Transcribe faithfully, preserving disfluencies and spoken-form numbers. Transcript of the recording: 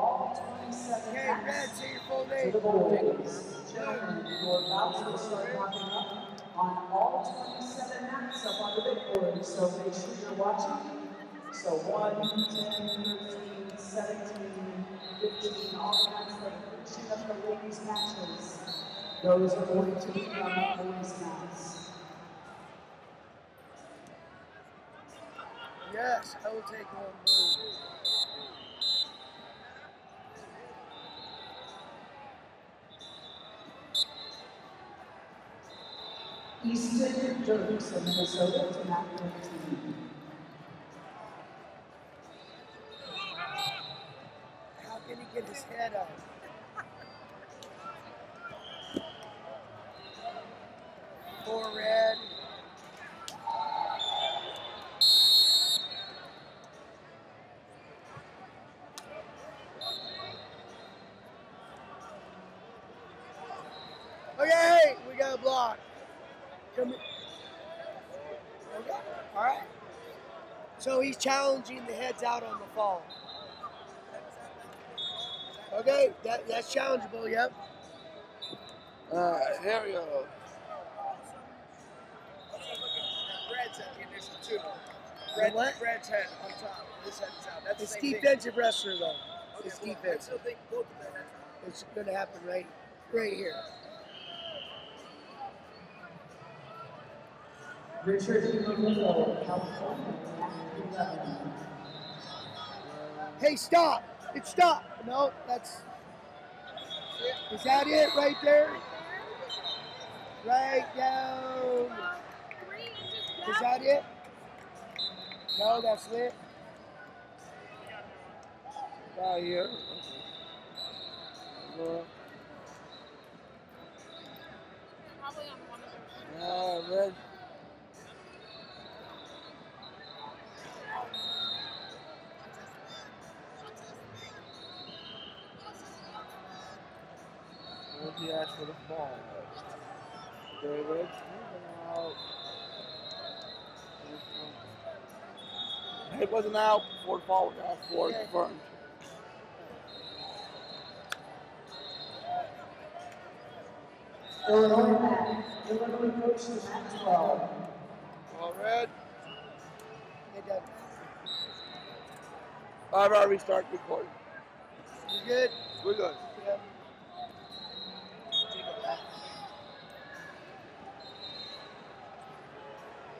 all twenty-seven Okay, laps Red, say your full to name. the boys. Gentlemen, your bouts will start popping up on all twenty-seven laps up on the big board, so make sure you're watching. So one, ten, thirteen, seventeen, fifteen, all the laps that are finishing up the ladies' matches. Those are going to become boys' mats. Yes, I will take one blue. Easton Dirks of Minnesota to map thirteen. How can he get his head up? Four red. Okay, we got a block. Come here. Okay, all right. So he's challenging the heads out on the fall. Okay, that, that's challengeable, yep. Alright, here we go. Brad's at the initial two. Brad, what? Brad's head on top. This head's out. That's it's defensive thing. Wrestler though. Okay, it's well, defense. I still think both of their heads are. It's going to happen right, right here. Richard California. Hey, stop! It's stop! No, that's. Is that it right there? Right down. Is that it? No, that's it. Right here. Look. Probably on one of them. Ah, red. What's he asked for the ball? Okay, red's moving out. It wasn't out before the ball was asked for. It's confirmed. Illinois, Illinois coach to Matt twelve. All red. They done. I've already started recording. You good? We're good. Yeah.